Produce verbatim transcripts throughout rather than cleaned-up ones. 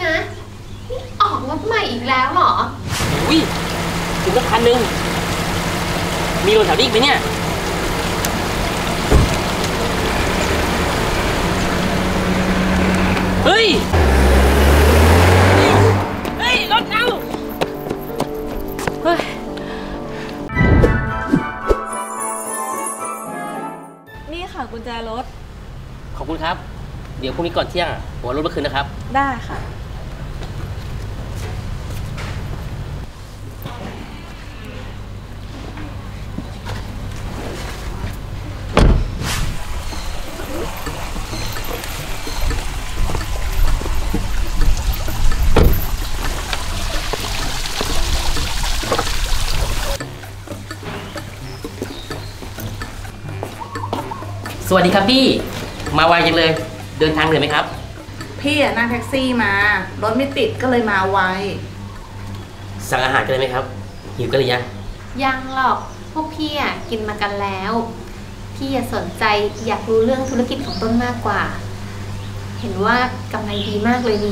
นะนี่ออกรถใหม่อีกแล้วเหรออุ้ยถึงก็พันหนึ่งมีรถแถวนี้อีกไหมเนี่ยเฮ้ยเฮ้ยรถเอาเฮ้ยนี่ค่ะกุญแจรถขอบคุณครับเดี๋ยวพรุ่งนี้ก่อนเที่ยงผมเอารถมาคืนนะครับได้ค่ะสวัสดีครับพี่มาไวจังเลยเดินทางเหนื่อยไหมครับพี่อะนั่งแท็กซี่มารถไม่ติดก็เลยมาไวสั่งอาหารกันเลยไหมครับหิวกันหรือยังยังหรอกพวกพี่อะกินมากันแล้วพี่สนใจอยากรู้เรื่องธุรกิจของต้นมากกว่าเห็นว่ากำไรดีมากเลยนี่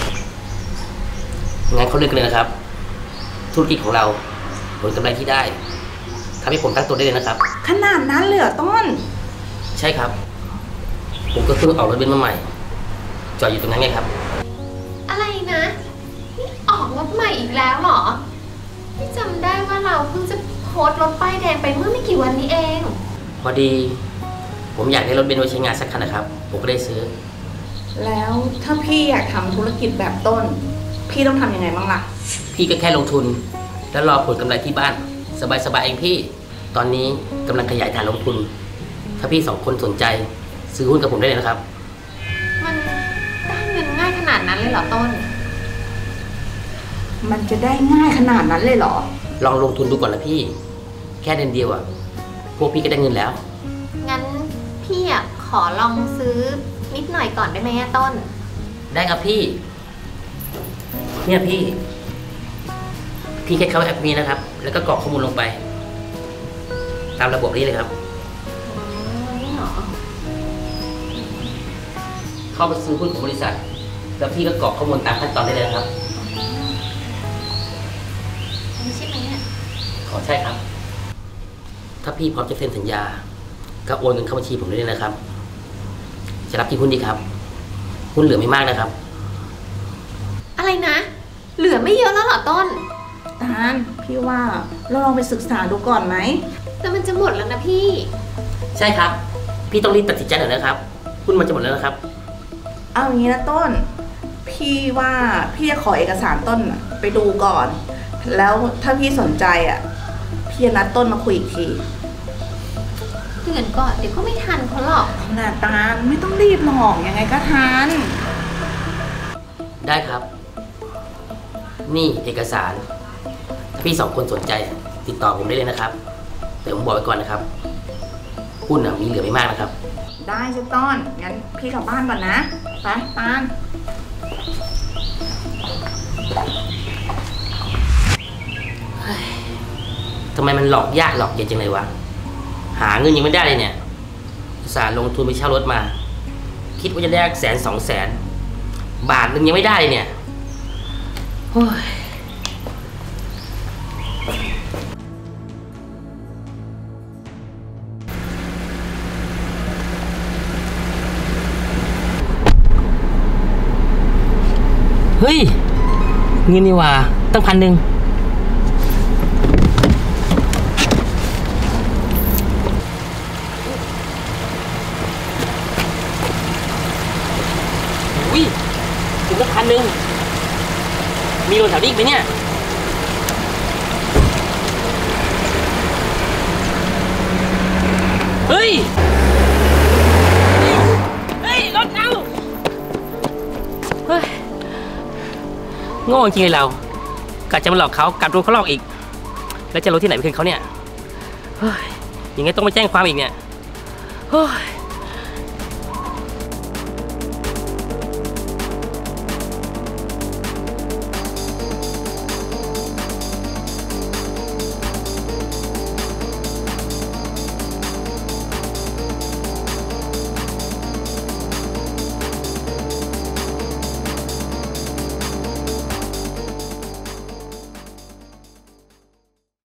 งั้นเขาเลือกกันเลยนะครับธุรกิจของเราผลกำไรที่ได้ทำให้ผมตั้งตัวได้เลยนะครับขนาดนั้นเลยเหรอต้นใช่ครับผมก็เพิ่งออกรถเบนซ์มาใหม่จอดอยู่ตรงนั้นไงครับอะไรนะนี่ออกรถใหม่อีกแล้วเหรอที่จำได้ว่าเราเพิ่งจะโพสต์รถป้ายแดงไปเมื่อไม่กี่วันนี้เองพอดีผมอยากได้รถเบนซ์ไว้ใช้งานสักคันนะครับผมก็ได้ซื้อแล้วถ้าพี่อยากทำธุรกิจแบบต้นพี่ต้องทำยังไงบ้างล่ะพี่ก็แค่ลงทุนแล้วรอผลกำไรที่บ้านสบายๆเองพี่ตอนนี้กำลังขยายฐานลงทุนถ้าพี่สองคนสนใจซื้อหุ้นกับผมได้เลยนะครับมันได้เงินง่ายขนาดนั้นเลยเหรอต้นมันจะได้ง่ายขนาดนั้นเลยเหรอลองลงทุนดูก่อนนะพี่แค่เดือนเดียวอ่ะพวกพี่ก็ได้เงินแล้วงั้นพี่อ่ะขอลองซื้อนิดหน่อยก่อนได้ไหมต้นได้ครับพี่เนี่ยพี่พี่แค่เข้าแอปนี้นะครับแล้วก็กรอกข้อมูลลงไปตามระบบนี้เลยครับเข้าไปซื้อหุ้นของบริษัทแล้วพี่ก็กรอกข้อมูลตามขั้นตอนได้เลยครับไม่ใช่ไหมเนี่ยขอใช่ครับถ้าพี่พร้อมจะเซ็นสัญญาก็โอนเงินเข้าบัญชีผมได้เลยนะครับจะรับกี่หุ้นดีครับหุ้นเหลือไม่มากนะครับอะไรนะเหลือไม่เยอะแล้วเหรอต้นตาลพี่ว่าเราลองไปศึกษาดูก่อนไหมแต่มันจะหมดแล้วนะพี่ใช่ครับพี่ต้องรีบตัดสินใจหน่อยนะครับหุ้นมันจะหมดแล้วนะครับเอาอย่างนี้นะต้นพี่ว่าพี่จะขอเอกสารต้นไปดูก่อนแล้วถ้าพี่สนใจอ่ะพี่จะนัดต้นมาคุยอีกทีเดือนก่อนเดี๋ยวก็ไม่ทันเขาหรอกนาตาลไม่ต้องรีบหรอกยังไงก็ทันได้ครับนี่เอกสารถ้าพี่สองคนสนใจติดต่อผมได้เลยนะครับแต่ผมบอกไว้ก่อนนะครับหุ้นมีเหลือไม่มากนะครับได้จ้ะต้นงั้นพี่กลับบ้านก่อนนะไปตาลทำไมมันหลอกยากหลอกเย็นจังเลยวะหาเงินยังไม่ได้เลยเนี่ยอุตส่าห์ลงทุนไปเช่ารถมาคิดว่าจะได้แสนสองแสนบาทนึงยังไม่ได้เลยเนี่ยโอ้ยเฮ้ยเงินนี่ว่าตั้งพันหนึ่งอุ้ยถึงตั้งพันหนึ่งมีรถแถวนี้อีกไหมเนี่ยเฮ้ยเฮ้ยรถเอาเฮ้ยโง่จริงเลยเรากะจะมาหลอกเขากลับโดนเขาหลอกอีกแล้วจะรู้ที่ไหนไปคืนเขาเนี่ยเฮ้ยอย่างงี้ต้องไปแจ้งความอีกเนี่ยเฮ้ย